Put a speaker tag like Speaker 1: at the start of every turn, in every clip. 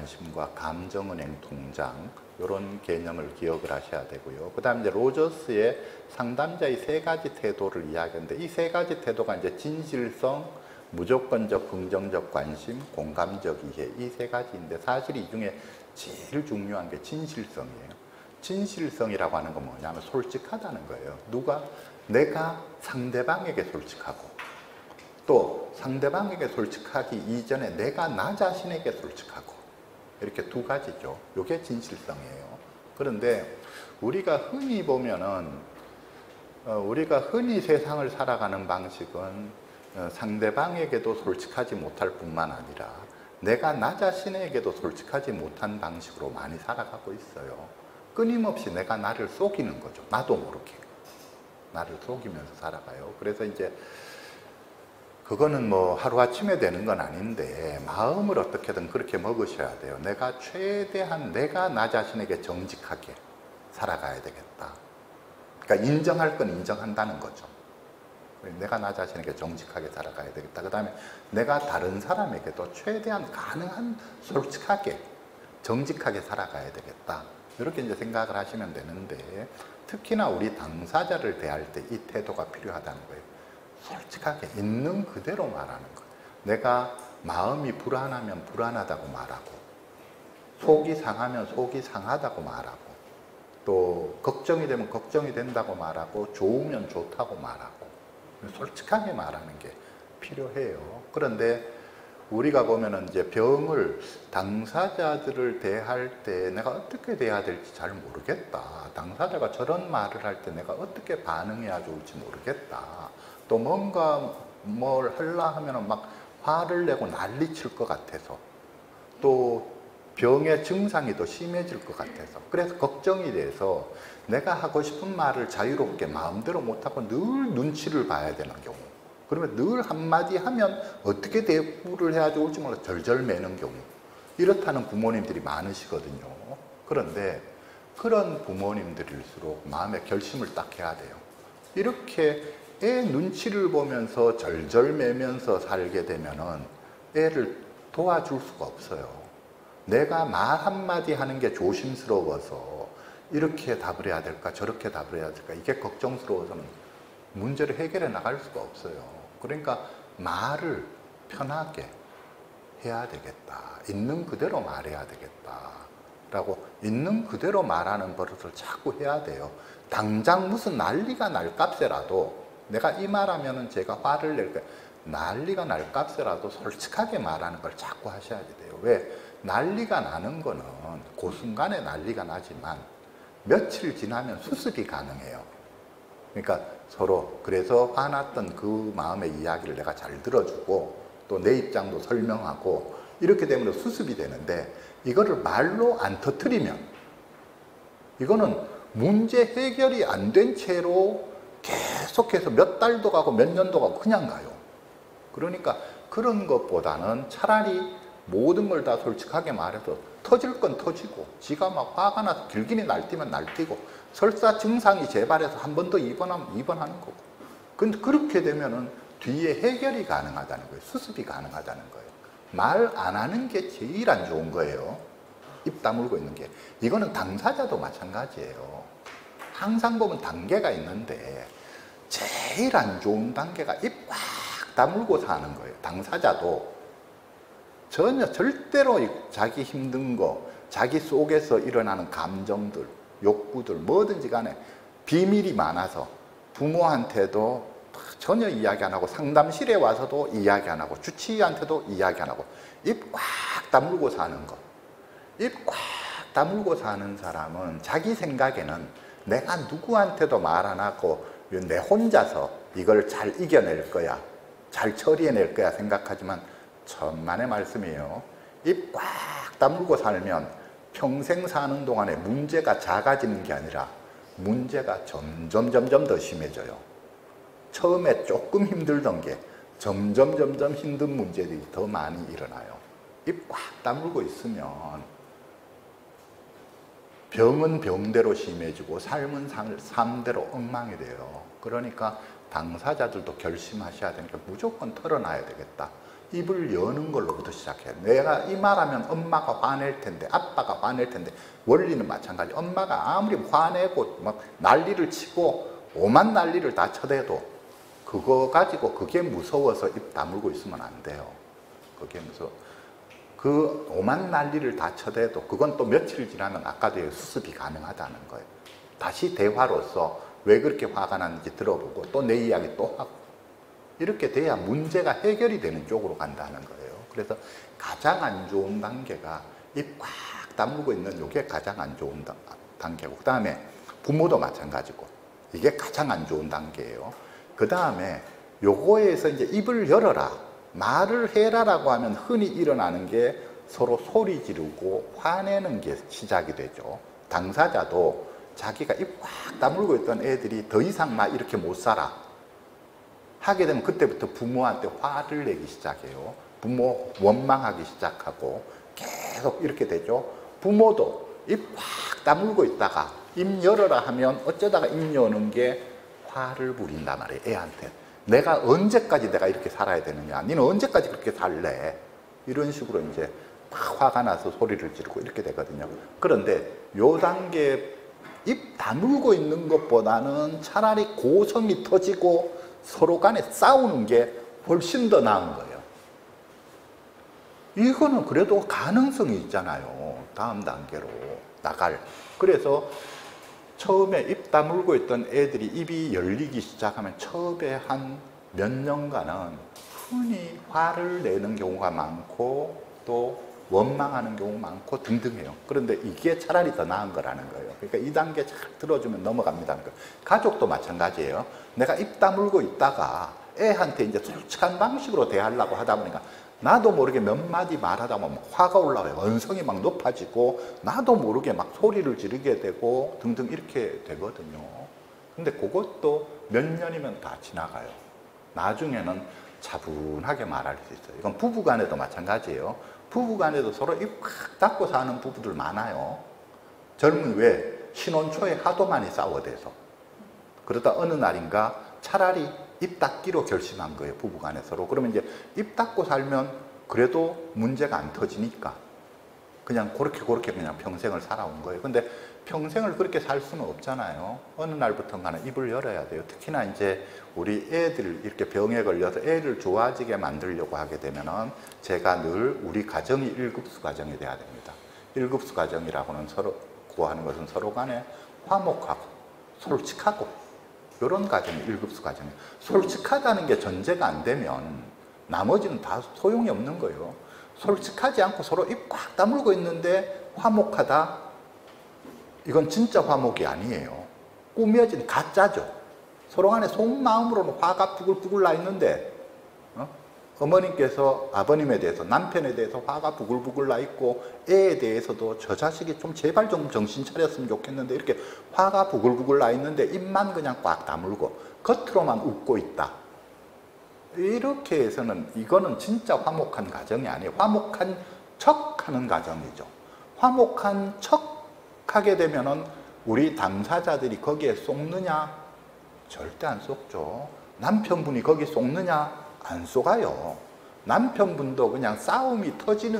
Speaker 1: 관심과 감정은행 통장 이런 개념을 기억을 하셔야 되고요. 그 다음에 이제 로저스의 상담자의 세 가지 태도를 이야기하는데 이 세 가지 태도가 이제 진실성, 무조건적 긍정적 관심, 공감적 이해 이 세 가지인데 사실 이 중에 제일 중요한 게 진실성이에요. 진실성이라고 하는 건 뭐냐면 솔직하다는 거예요. 내가 상대방에게 솔직하고 또 상대방에게 솔직하기 이전에 내가 나 자신에게 솔직하고 이렇게 두 가지죠. 이게 진실성이에요. 그런데 우리가 흔히 보면은 우리가 흔히 세상을 살아가는 방식은 상대방에게도 솔직하지 못할 뿐만 아니라 내가 나 자신에게도 솔직하지 못한 방식으로 많이 살아가고 있어요. 끊임없이 내가 나를 속이는 거죠. 나도 모르게 나를 속이면서 살아가요. 그래서 이제 그거는 뭐 하루아침에 되는 건 아닌데 마음을 어떻게든 그렇게 먹으셔야 돼요. 내가 최대한 내가 나 자신에게 정직하게 살아가야 되겠다. 그러니까 인정할 건 인정한다는 거죠. 내가 나 자신에게 정직하게 살아가야 되겠다. 그 다음에 내가 다른 사람에게도 최대한 가능한 솔직하게 정직하게 살아가야 되겠다. 이렇게 이제 생각을 하시면 되는데 특히나 우리 당사자를 대할 때 이 태도가 필요하다는 거예요. 솔직하게 있는 그대로 말하는 것. 내가 마음이 불안하면 불안하다고 말하고 속이 상하면 속이 상하다고 말하고 또 걱정이 되면 걱정이 된다고 말하고 좋으면 좋다고 말하고 솔직하게 말하는 게 필요해요. 그런데 우리가 보면은 이제 병을 당사자들을 대할 때 내가 어떻게 대해야 될지 잘 모르겠다. 당사자가 저런 말을 할 때 내가 어떻게 반응해야 좋을지 모르겠다. 또 뭔가 뭘 하려 하면은 막 화를 내고 난리칠 것 같아서 또 병의 증상이 더 심해질 것 같아서 그래서 걱정이 돼서 내가 하고 싶은 말을 자유롭게 마음대로 못하고 늘 눈치를 봐야 되는 경우 그러면 늘 한마디 하면 어떻게 대꾸를 해야 좋을지 몰라 절절매는 경우 이렇다는 부모님들이 많으시거든요. 그런데 그런 부모님들일수록 마음의 결심을 딱 해야 돼요. 이렇게 애 눈치를 보면서 절절매면서 살게 되면은 애를 도와줄 수가 없어요. 내가 말 한마디 하는 게 조심스러워서 이렇게 답을 해야 될까 저렇게 답을 해야 될까 이게 걱정스러워서는 문제를 해결해 나갈 수가 없어요. 그러니까 말을 편하게 해야 되겠다. 있는 그대로 말해야 되겠다. 라고 있는 그대로 말하는 버릇을 자꾸 해야 돼요. 당장 무슨 난리가 날 값에라도 내가 이 말하면은 제가 화를 낼 거예요. 난리가 날 값에라도 솔직하게 말하는 걸 자꾸 하셔야 돼요. 왜? 난리가 나는 거는 그 순간에 난리가 나지만 며칠 지나면 수습이 가능해요. 그러니까 서로 그래서 화났던 그 마음의 이야기를 내가 잘 들어주고 또 내 입장도 설명하고 이렇게 되면 수습이 되는데 이거를 말로 안 터뜨리면 이거는 문제 해결이 안 된 채로 계속해서 몇 달도 가고 몇 년도 가고 그냥 가요. 그러니까 그런 것보다는 차라리 모든 걸 다 솔직하게 말해서 터질 건 터지고 지가 막 화가 나서 길길이 날뛰면 날뛰고 설사 증상이 재발해서 한 번 더 입원하면 입원하는 거고 근데 그렇게 되면은 뒤에 해결이 가능하다는 거예요. 수습이 가능하다는 거예요. 말 안 하는 게 제일 안 좋은 거예요. 입 다물고 있는 게. 이거는 당사자도 마찬가지예요. 항상 보면 단계가 있는데 제일 안 좋은 단계가 입 꽉 다물고 사는 거예요. 당사자도 전혀 절대로 자기 힘든 거, 자기 속에서 일어나는 감정들, 욕구들 뭐든지 간에 비밀이 많아서 부모한테도 전혀 이야기 안 하고 상담실에 와서도 이야기 안 하고 주치의한테도 이야기 안 하고 입 꽉 다물고 사는 거. 입 꽉 다물고 사는 사람은 자기 생각에는 내가 누구한테도 말 안 하고 내 혼자서 이걸 잘 이겨낼 거야. 잘 처리해낼 거야 생각하지만 천만의 말씀이에요. 입 꽉 다물고 살면 평생 사는 동안에 문제가 작아지는 게 아니라 문제가 점점 더 심해져요. 처음에 조금 힘들던 게 점점 힘든 문제들이 더 많이 일어나요. 입 꽉 다물고 있으면 병은 병대로 심해지고 삶은 삶대로 엉망이 돼요. 그러니까 당사자들도 결심하셔야 되니까 무조건 털어놔야 되겠다. 입을 여는 걸로부터 시작해요. 내가 이 말하면 엄마가 화낼 텐데, 아빠가 화낼 텐데, 원리는 마찬가지. 엄마가 아무리 화내고 막 난리를 치고 오만 난리를 다 쳐대도 그거 가지고 그게 무서워서 입 다물고 있으면 안 돼요. 그게 무서워. 그 오만 난리를 다 쳐대도 그건 또 며칠 지나면 아까도 수습이 가능하다는 거예요. 다시 대화로서 왜 그렇게 화가 났는지 들어보고 또 내 이야기 또 하고 이렇게 돼야 문제가 해결이 되는 쪽으로 간다는 거예요. 그래서 가장 안 좋은 단계가 입 꽉 다물고 있는 이게 가장 안 좋은 단계고, 그 다음에 부모도 마찬가지고 이게 가장 안 좋은 단계예요. 그 다음에 요거에서 이제 입을 열어라, 말을 해라라고 하면 흔히 일어나는 게 서로 소리 지르고 화내는 게 시작이 되죠. 당사자도 자기가 입 꽉 다물고 있던 애들이 더 이상 막 이렇게 못 살아 하게 되면 그때부터 부모한테 화를 내기 시작해요. 부모 원망하기 시작하고 계속 이렇게 되죠. 부모도 입 꽉 다물고 있다가 입 열어라 하면 어쩌다가 입 여는 게 화를 부린단 말이에요. 애한테. 내가 언제까지 내가 이렇게 살아야 되느냐, 너는 언제까지 그렇게 살래, 이런 식으로 이제 막 화가 나서 소리를 지르고 이렇게 되거든요. 그런데 요 단계 입 다물고 있는 것보다는 차라리 고성이 터지고 서로 간에 싸우는 게 훨씬 더 나은 거예요. 이거는 그래도 가능성이 있잖아요. 다음 단계로 나갈. 그래서 처음에 입 다물고 있던 애들이 입이 열리기 시작하면 처음에 한 몇 년간은 흔히 화를 내는 경우가 많고 또 원망하는 경우가 많고 등등해요. 그런데 이게 차라리 더 나은 거라는 거예요. 그러니까 이 단계 잘 들어주면 넘어갑니다. 가족도 마찬가지예요. 내가 입 다물고 있다가 애한테 이제 솔직한 방식으로 대하려고 하다 보니까 나도 모르게 몇 마디 말하다 보면 화가 올라와요. 언성이 막 높아지고 나도 모르게 막 소리를 지르게 되고 등등 이렇게 되거든요. 근데 그것도 몇 년이면 다 지나가요. 나중에는 차분하게 말할 수 있어요. 이건 부부간에도 마찬가지예요. 부부간에도 서로 입 꽉 닫고 사는 부부들 많아요. 젊은 왜 신혼 초에 하도 많이 싸워대서 그러다 어느 날인가 차라리 입 닫기로 결심한 거예요. 부부간에 서로. 그러면 이제 입 닫고 살면 그래도 문제가 안 터지니까 그냥 그렇게 그냥 평생을 살아온 거예요. 근데 평생을 그렇게 살 수는 없잖아요. 어느 날부터가는 입을 열어야 돼요. 특히나 이제 우리 애들 이렇게 병에 걸려서 애를 좋아지게 만들려고 하게 되면은 제가 늘 우리 가정이 일급수 가정이 돼야 됩니다. 일급수 가정이라고는 서로 구하는 것은 서로 간에 화목하고 솔직하고 이런 가정이 일급수 가정이에요. 솔직하다는 게 전제가 안 되면 나머지는 다 소용이 없는 거예요. 솔직하지 않고 서로 입 꽉 다물고 있는데 화목하다? 이건 진짜 화목이 아니에요. 꾸며진 가짜죠. 서로 간에 속마음으로는 화가 부글부글 나 있는데 어머님께서 아버님에 대해서, 남편에 대해서 화가 부글부글 나 있고 애에 대해서도 저 자식이 좀 제발 좀 정신 차렸으면 좋겠는데 이렇게 화가 부글부글 나 있는데 입만 그냥 꽉 다물고 겉으로만 웃고 있다. 이렇게 해서는 이거는 진짜 화목한 가정이 아니에요. 화목한 척하는 가정이죠. 화목한 척하게 되면은 우리 당사자들이 거기에 속느냐? 절대 안 속죠. 남편분이 거기 속느냐? 안 속아요. 남편분도 그냥 싸움이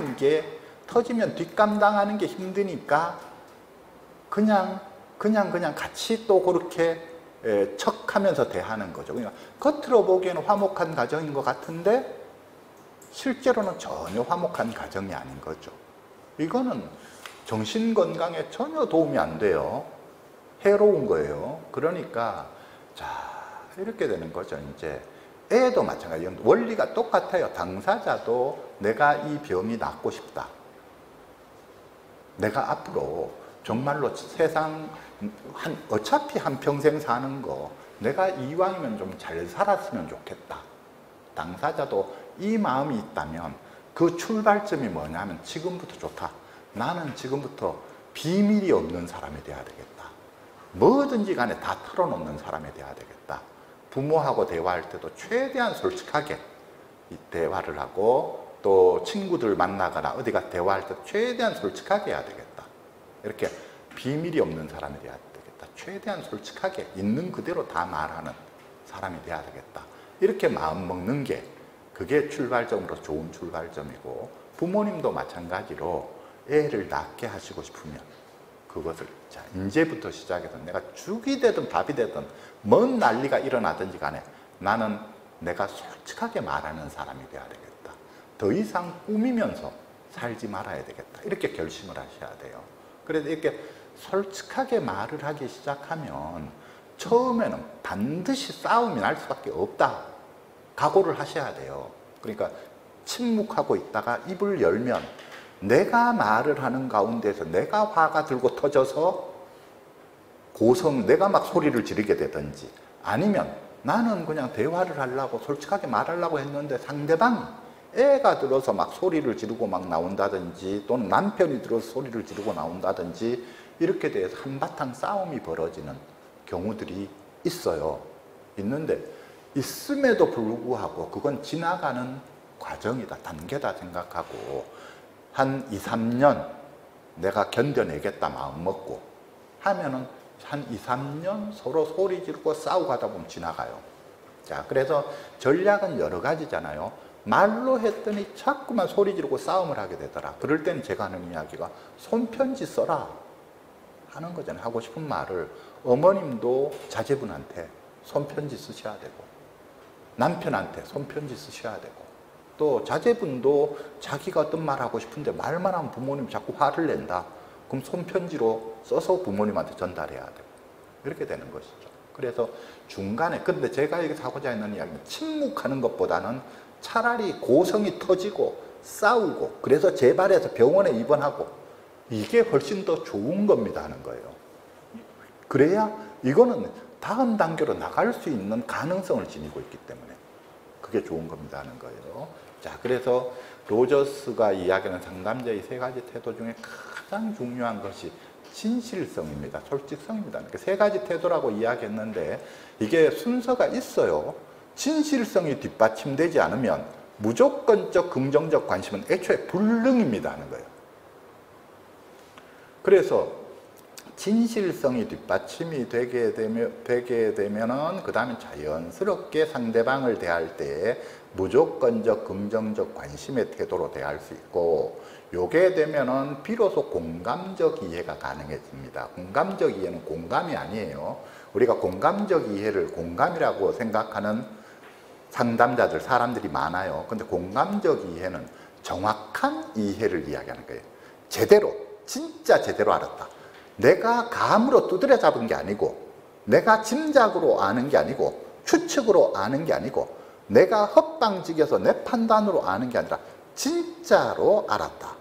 Speaker 1: 터지면 뒷감당하는 게 힘드니까 그냥 같이 또 그렇게 척하면서 대하는 거죠. 그러니까 겉으로 보기에는 화목한 가정인 것 같은데 실제로는 전혀 화목한 가정이 아닌 거죠. 이거는 정신건강에 전혀 도움이 안 돼요. 해로운 거예요. 그러니까 자 이렇게 되는 거죠. 이제 애도 마찬가지예요. 원리가 똑같아요. 당사자도 내가 이 병이 낫고 싶다. 내가 앞으로 정말로 세상 어차피 한평생 사는 거 내가 이왕이면 좀 잘 살았으면 좋겠다. 당사자도 이 마음이 있다면 그 출발점이 뭐냐면 지금부터 좋다. 나는 지금부터 비밀이 없는 사람이 돼야 되겠다. 뭐든지 간에 다 털어놓는 사람이 돼야 되겠다. 부모하고 대화할 때도 최대한 솔직하게 대화를 하고 또 친구들 만나거나 어디가 대화할 때 최대한 솔직하게 해야 되겠다. 이렇게 비밀이 없는 사람이 돼야 되겠다. 최대한 솔직하게 있는 그대로 다 말하는 사람이 돼야 되겠다. 이렇게 마음 먹는 게 그게 출발점으로 좋은 출발점이고, 부모님도 마찬가지로 애를 낳게 하시고 싶으면 그것을 자 이제부터 시작해서 내가 죽이 되든 밥이 되든 뭔 난리가 일어나든지 간에 나는 내가 솔직하게 말하는 사람이 돼야 되겠다. 더 이상 꾸미면서 살지 말아야 되겠다. 이렇게 결심을 하셔야 돼요. 그래서 이렇게 솔직하게 말을 하기 시작하면 처음에는 반드시 싸움이 날 수밖에 없다. 각오를 하셔야 돼요. 그러니까 침묵하고 있다가 입을 열면 내가 말을 하는 가운데서 내가 화가 들고 터져서 내가 막 소리를 지르게 되든지, 아니면 나는 그냥 대화를 하려고 솔직하게 말하려고 했는데 상대방이 애가 들어서 막 소리를 지르고 막 나온다든지, 또는 남편이 들어서 소리를 지르고 나온다든지, 이렇게 돼서 한바탕 싸움이 벌어지는 경우들이 있어요. 있는데 있음에도 불구하고 그건 지나가는 과정이다, 단계다 생각하고 한 2, 3년 내가 견뎌내겠다 마음 먹고 하면은 한 2, 3년 서로 소리 지르고 싸우고 하다 보면 지나가요. 자, 그래서 전략은 여러 가지잖아요. 말로 했더니 자꾸만 소리 지르고 싸움을 하게 되더라. 그럴 때는 제가 하는 이야기가 손편지 써라 하는 거잖아요. 하고 싶은 말을. 어머님도 자제분한테 손편지 쓰셔야 되고, 남편한테 손편지 쓰셔야 되고, 또 자제분도 자기가 어떤 말 하고 싶은데 말만 하면 부모님 자꾸 화를 낸다. 그럼 손편지로 써서 부모님한테 전달해야 되고, 이렇게 되는 것이죠. 그래서 중간에, 근데 제가 여기서 하고자 했는 이야기는 침묵하는 것보다는 차라리 고성이 터지고 싸우고 그래서 재발해서 병원에 입원하고 이게 훨씬 더 좋은 겁니다 하는 거예요. 그래야 이거는 다음 단계로 나갈 수 있는 가능성을 지니고 있기 때문에 그게 좋은 겁니다 하는 거예요. 자, 그래서 로저스가 이야기하는 상담자의 세 가지 태도 중에 가장 중요한 것이 진실성입니다. 솔직성입니다. 그러니까 세 가지 태도라고 이야기했는데 이게 순서가 있어요. 진실성이 뒷받침되지 않으면 무조건적 긍정적 관심은 애초에 불능입니다 하는 거예요. 그래서 진실성이 뒷받침이 되게 되면은 그 다음에 자연스럽게 상대방을 대할 때 무조건적 긍정적 관심의 태도로 대할 수 있고, 요게 되면은 비로소 공감적 이해가 가능해집니다. 공감적 이해는 공감이 아니에요. 우리가 공감적 이해를 공감이라고 생각하는 상담자들, 사람들이 많아요. 근데 공감적 이해는 정확한 이해를 이야기하는 거예요. 제대로, 진짜 제대로 알았다. 내가 감으로 두드려 잡은 게 아니고, 내가 짐작으로 아는 게 아니고, 추측으로 아는 게 아니고, 내가 헛방지겨서 내 판단으로 아는 게 아니라 진짜로 알았다.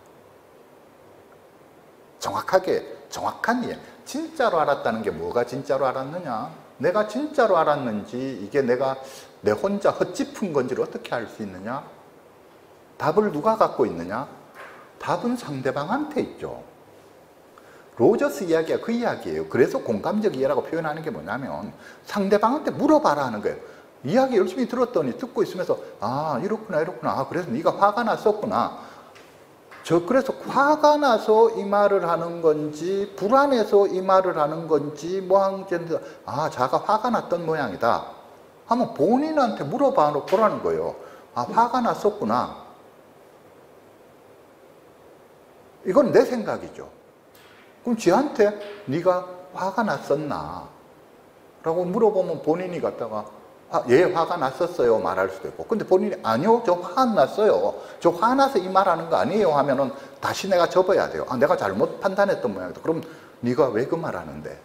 Speaker 1: 정확한 이해. 진짜로 알았다는 게 뭐가 진짜로 알았느냐? 내가 진짜로 알았는지, 이게 내가 내 혼자 헛짚은 건지를 어떻게 알 수 있느냐? 답을 누가 갖고 있느냐? 답은 상대방한테 있죠. 로저스 이야기가 그 이야기예요. 그래서 공감적 이해라고 표현하는 게 뭐냐면 상대방한테 물어봐라 하는 거예요. 이야기 열심히 들었더니 듣고 있으면서 아, 이렇구나 이렇구나. 아, 그래서 네가 화가 났었구나. 그래서 화가 나서 이 말을 하는 건지 불안해서 이 말을 하는 건지 뭐 한 건지, 아, 자가 화가 났던 모양이다 하면 본인한테 물어봐 보라는 거예요. 아, 화가 났었구나. 이건 내 생각이죠. 그럼 지한테 네가 화가 났었나? 라고 물어보면 본인이 갖다가 예, 화가 났었어요 말할 수도 있고, 근데 본인이 아니요, 저 화 안 났어요, 저 화나서 이 말하는 거 아니에요 하면은 다시 내가 접어야 돼요. 아, 내가 잘못 판단했던 모양이다. 그럼 네가 왜 그 말하는데?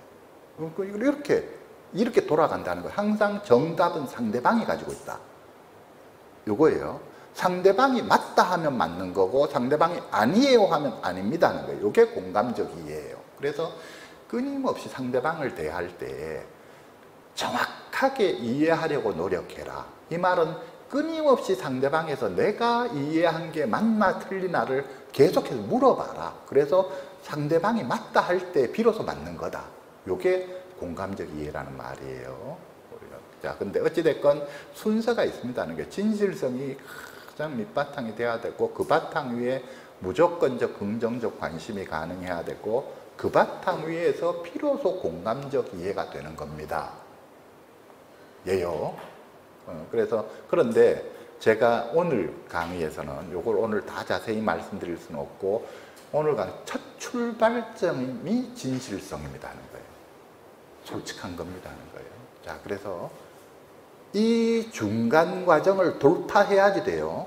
Speaker 1: 이렇게 돌아간다는 거예요. 항상 정답은 상대방이 가지고 있다. 요거예요. 상대방이 맞다 하면 맞는 거고 상대방이 아니에요 하면 아닙니다 하는 거예요. 이게 공감적 이해예요. 그래서 끊임없이 상대방을 대할 때 정확하게 이해하려고 노력해라. 이 말은 끊임없이 상대방에서 내가 이해한 게 맞나 틀리나를 계속해서 물어봐라. 그래서 상대방이 맞다 할 때 비로소 맞는 거다. 이게 공감적 이해라는 말이에요. 자, 근데 어찌됐건 순서가 있습니다 하는 게 진실성이 가장 밑바탕이 돼야 되고, 그 바탕 위에 무조건적 긍정적 관심이 가능해야 되고, 그 바탕 위에서 비로소 공감적 이해가 되는 겁니다. 예요. 그래서 그런데 제가 오늘 강의에서는 요걸 오늘 다 자세히 말씀드릴 수는 없고, 오늘 강의 첫 출발점이 진실성입니다 하는 거예요. 솔직한 겁니다 하는 거예요. 자, 그래서 이 중간 과정을 돌파해야지 돼요.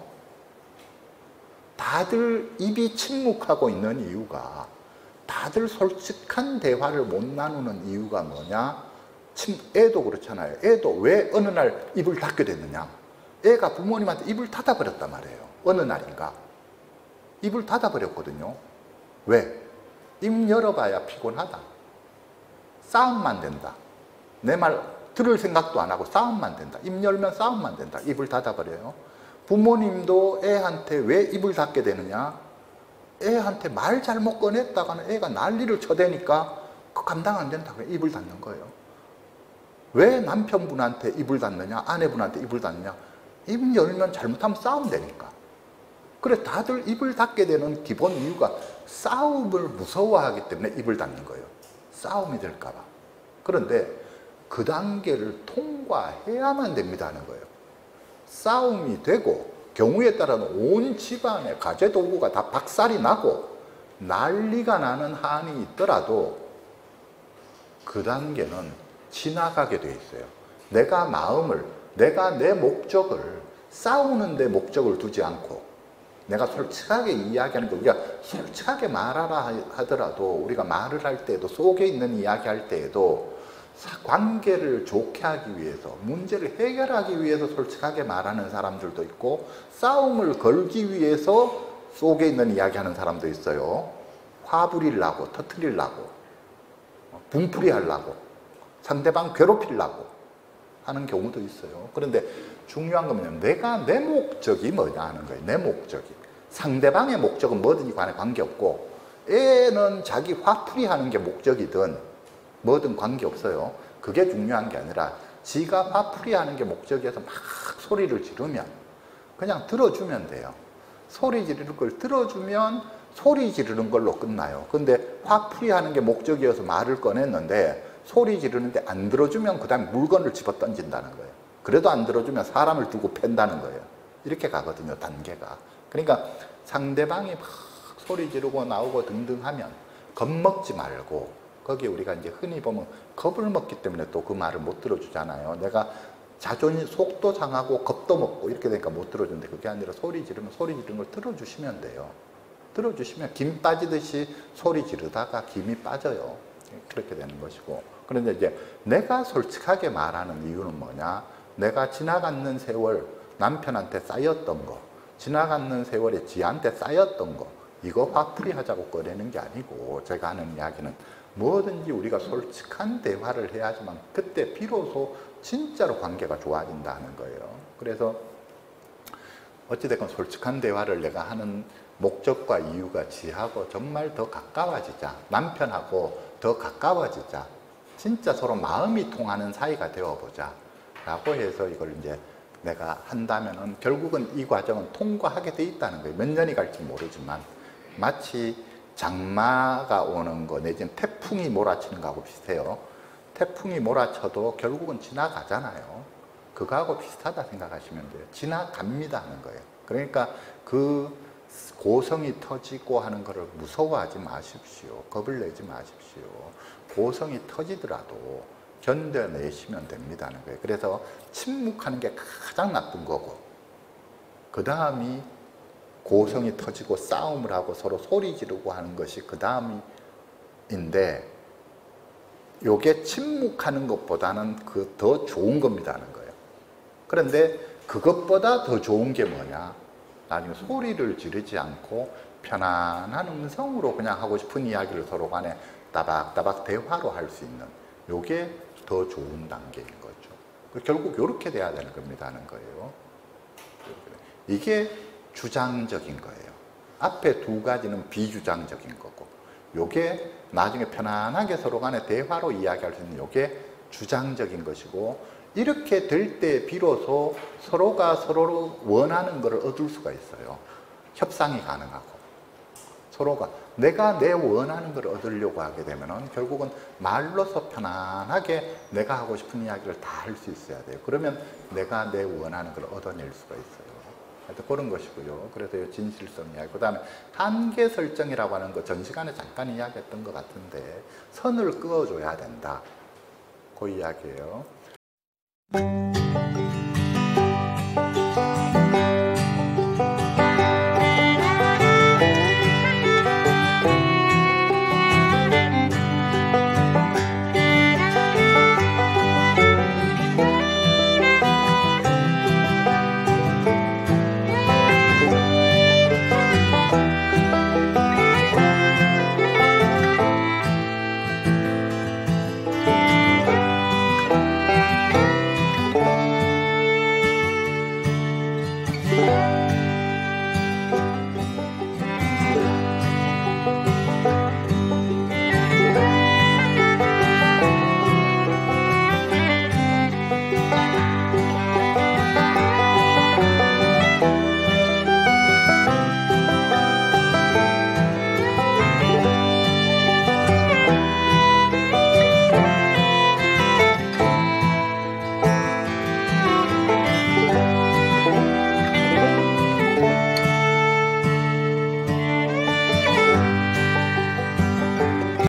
Speaker 1: 다들 입이 침묵하고 있는 이유가, 다들 솔직한 대화를 못 나누는 이유가 뭐냐? 애도 그렇잖아요. 애도 왜 어느 날 입을 닫게 됐느냐? 애가 부모님한테 입을 닫아버렸단 말이에요. 어느 날인가 입을 닫아버렸거든요. 왜? 입 열어봐야 피곤하다. 싸움만 된다. 내 말 들을 생각도 안 하고 싸움만 된다. 입 열면 싸움만 된다. 입을 닫아버려요. 부모님도 애한테 왜 입을 닫게 되느냐? 애한테 말 잘못 꺼냈다가는 애가 난리를 쳐대니까 그 감당 안 된다고 입을 닫는 거예요. 왜 남편분한테 입을 닫느냐? 아내분한테 입을 닫느냐? 입 열면 잘못하면 싸움 되니까. 그래, 다들 입을 닫게 되는 기본 이유가 싸움을 무서워하기 때문에 입을 닫는 거예요. 싸움이 될까 봐. 그런데 그 단계를 통과해야만 됩니다 하는 거예요. 싸움이 되고 경우에 따라는 온 집안의 가재도구가 다 박살이 나고 난리가 나는 한이 있더라도 그 단계는 지나가게 돼 있어요. 내가 마음을, 내가 내 목적을, 싸우는 데 목적을 두지 않고 내가 솔직하게 이야기하는 거, 우리가 솔직하게 말하라 하더라도 우리가 말을 할 때에도, 속에 있는 이야기 할 때에도 관계를 좋게 하기 위해서, 문제를 해결하기 위해서 솔직하게 말하는 사람들도 있고, 싸움을 걸기 위해서 속에 있는 이야기하는 사람도 있어요. 화 부리려고, 터뜨리려고, 분풀이 하려고, 상대방 괴롭히려고 하는 경우도 있어요. 그런데 중요한 건 뭐냐면 내가 내 목적이 뭐냐 하는 거예요. 내 목적이. 상대방의 목적은 뭐든지 간에 관계없고, 애는 자기 화풀이 하는 게 목적이든 뭐든 관계없어요. 그게 중요한 게 아니라 지가 화풀이 하는 게 목적이어서 막 소리를 지르면 그냥 들어주면 돼요. 소리 지르는 걸 들어주면 소리 지르는 걸로 끝나요. 근데 화풀이 하는 게 목적이어서 말을 꺼냈는데 소리 지르는데 안 들어주면 그 다음에 물건을 집어 던진다는 거예요. 그래도 안 들어주면 사람을 두고 팬다는 거예요. 이렇게 가거든요, 단계가. 그러니까 상대방이 막 소리 지르고 나오고 등등 하면 겁먹지 말고, 거기에 우리가 이제 흔히 보면 겁을 먹기 때문에 또 그 말을 못 들어주잖아요. 내가 자존심, 속도 상하고 겁도 먹고 이렇게 되니까 못 들어주는데, 그게 아니라 소리 지르면 소리 지르는 걸 들어주시면 돼요. 들어주시면 김 빠지듯이 소리 지르다가 김이 빠져요. 그렇게 되는 것이고. 그런데 이제 내가 솔직하게 말하는 이유는 뭐냐? 내가 지나가는 세월 남편한테 쌓였던 거, 지나가는 세월에 지한테 쌓였던 거, 이거 화풀이 하자고 꺼내는 게 아니고, 제가 하는 이야기는 뭐든지 우리가 솔직한 대화를 해야지만 그때 비로소 진짜로 관계가 좋아진다는 거예요. 그래서 어찌됐건 솔직한 대화를 내가 하는 목적과 이유가 지하고 정말 더 가까워지자, 남편하고 더 가까워지자, 진짜 서로 마음이 통하는 사이가 되어보자 라고 해서 이걸 이제 내가 한다면은 결국은 이 과정은 통과하게 돼 있다는 거예요. 몇 년이 갈지 모르지만 마치 장마가 오는 거 내지는 태풍이 몰아치는 거하고 비슷해요. 태풍이 몰아쳐도 결국은 지나가잖아요. 그거하고 비슷하다 생각하시면 돼요. 지나갑니다 하는 거예요. 그러니까 그 고성이 터지고 하는 것을 무서워하지 마십시오. 겁을 내지 마십시오. 고성이 터지더라도 견뎌내시면 됩니다 하는 거예요. 그래서 침묵하는 게 가장 나쁜 거고, 그 다음이 고성이 터지고 싸움을 하고 서로 소리 지르고 하는 것이 그 다음인데, 요게 침묵하는 것보다는 그 더 좋은 겁니다 하는 거예요. 그런데 그것보다 더 좋은 게 뭐냐? 나중에 소리를 지르지 않고 편안한 음성으로 그냥 하고 싶은 이야기를 서로 간에 따박따박 대화로 할 수 있는, 요게 더 좋은 단계인 거죠. 결국 이렇게 돼야 되는 겁니다 하는 거예요. 이게 주장적인 거예요. 앞에 두 가지는 비주장적인 거고, 요게 나중에 편안하게 서로 간에 대화로 이야기할 수 있는 요게 주장적인 것이고, 이렇게 될 때 비로소 서로가 서로를 원하는 것을 얻을 수가 있어요. 협상이 가능하고, 서로가 내가 내 원하는 걸 얻으려고 하게 되면은 결국은 말로서 편안하게 내가 하고 싶은 이야기를 다 할 수 있어야 돼요. 그러면 내가 내 원하는 걸 얻어낼 수가 있어요. 하여튼 그런 것이고요. 그래서 이 진실성 이야기. 그 다음에 한계 설정이라고 하는 거 전 시간에 잠깐 이야기했던 것 같은데 선을 그어줘야 된다. 그 이야기예요.